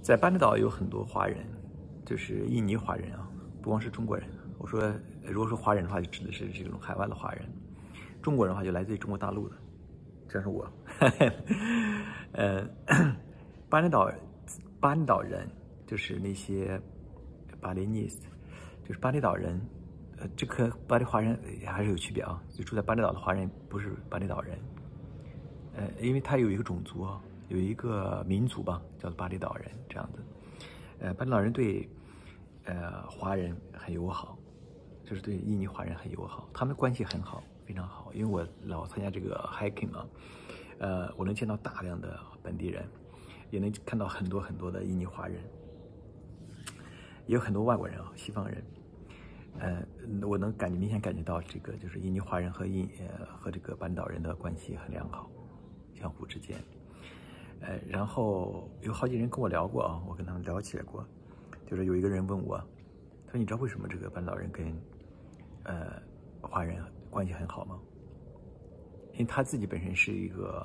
在巴厘岛有很多华人，就是印尼华人啊，不光是中国人。我说，如果说华人的话，就指的是这种海外的华人；中国人的话，就来自于中国大陆的，这是我。巴厘岛人就是那些巴厘尼斯，就是巴厘岛人。这和巴厘华人还是有区别啊。就住在巴厘岛的华人不是巴厘岛人，因为他有一个种族啊，有一个民族吧，叫做巴厘岛人这样子。巴厘岛人对华人很友好，就是对印尼华人很友好，他们关系很好，非常好。因为我老参加这个 hiking 嘛，我能见到大量的本地人，也能看到很多的印尼华人，也有很多外国人啊，西方人。我能明显感觉到这个就是印尼华人和这个巴厘岛人的关系很良好，相互之间。然后有好几人跟我聊过啊，我跟他们聊起来过，就是有一个人问我，他说你知道为什么这个巴厘岛人跟华人关系很好吗？因为他自己本身是一个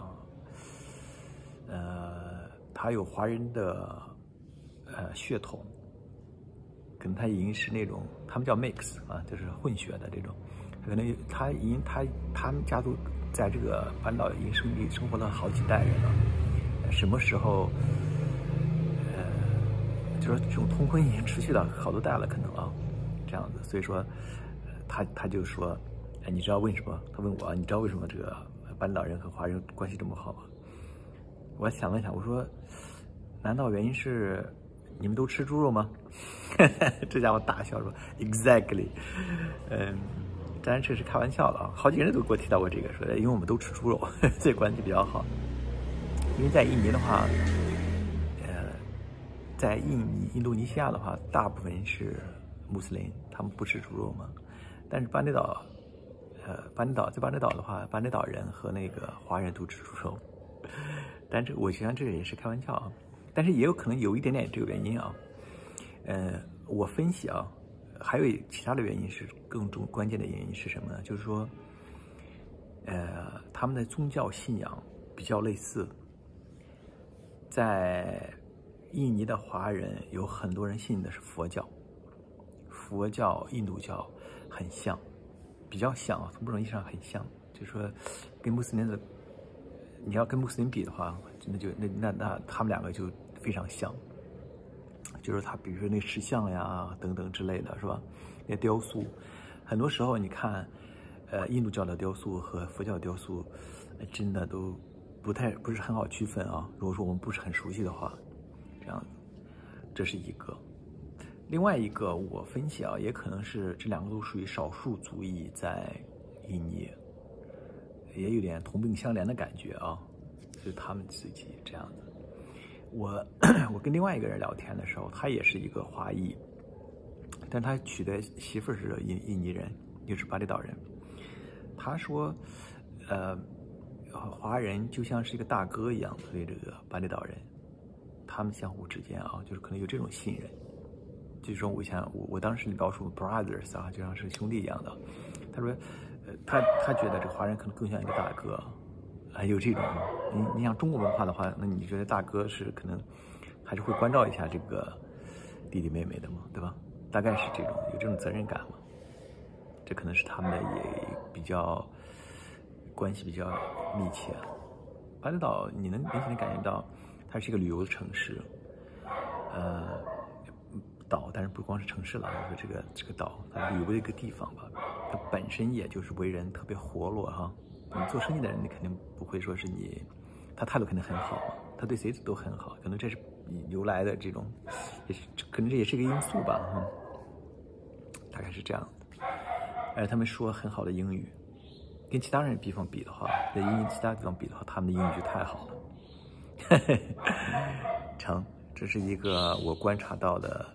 他有华人的血统。可能他已经是那种，他们叫 mix 啊，就是混血的这种。可能他们家族在这个巴厘岛已经生活了好几代人了。什么时候，就说这种通婚已经持续了好多代了，可能啊，这样子。所以说，他就说，你知道为什么？他问我，你知道为什么这个巴厘岛人和华人关系这么好吗？我想了想，我说，难道原因是你们都吃猪肉吗？这家伙大笑说 ：“Exactly。”当然这是开玩笑了啊，好几个人都给我提到过这个，说因为我们都吃猪肉，所以关系比较好。因为在印尼的话，在印度尼西亚的话，大部分是穆斯林，他们不吃猪肉嘛。但是在巴厘岛的话，巴厘岛人和那个华人都吃猪肉。但我想这个也是开玩笑啊，但是也有可能有一点点这个原因啊。我分析啊，还有其他的原因是更关键的原因是什么呢？就是说，他们的宗教信仰比较类似。在印尼的华人有很多人信的是佛教，印度教很像，比较像啊，从某种意义上很像。就是说，跟穆斯林的，你要跟穆斯林比的话，那他们两个就非常像。就是他，比如说那石像呀等等之类的，是吧？那雕塑，很多时候你看，印度教的雕塑和佛教的雕塑，真的都不是很好区分啊。如果说我们不是很熟悉的话，这样，这是一个。另外一个我分析啊，也可能是这两个都属于少数族裔在印尼，也有点同病相怜的感觉啊，就是他们自己这样子。我跟另外一个人聊天的时候，他也是一个华裔，但他娶的媳妇是印尼人，也是巴厘岛人。他说，华人就像是一个大哥一样对这个巴厘岛人，他们相互之间啊，就是可能有这种信任。就是说，我当时描述 brothers 啊，就像是兄弟一样的。他说，他觉得这个华人可能更像一个大哥。有这种，你像中国文化的话，那你觉得大哥是可能还是会关照一下这个弟弟妹妹的嘛，对吧？大概是这种，有这种责任感嘛。这可能是他们的也比较关系比较密切。巴厘岛你能明显的感觉到，它是一个旅游的城市，岛，但是不光是城市了，我说这个岛，它旅游的一个地方吧，它本身也就是为人特别活络哈。你做生意的人，你肯定不会说是他态度肯定很好，他对谁都很好，可能这是由来的这种，可能这也是一个因素吧，大概是这样的。他们说很好的英语，跟其他人比的话，在其他地方比的话，他们的英语就太好了。成，这是一个我观察到的，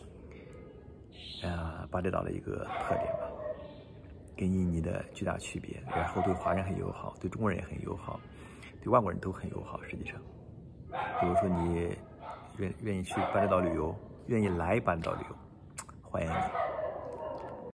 巴厘岛的一个特点吧。跟印尼的巨大区别，然后对华人很友好，对中国人也很友好，对外国人都很友好。实际上，比如说你愿意去巴厘岛旅游，愿意来巴厘岛旅游，欢迎你。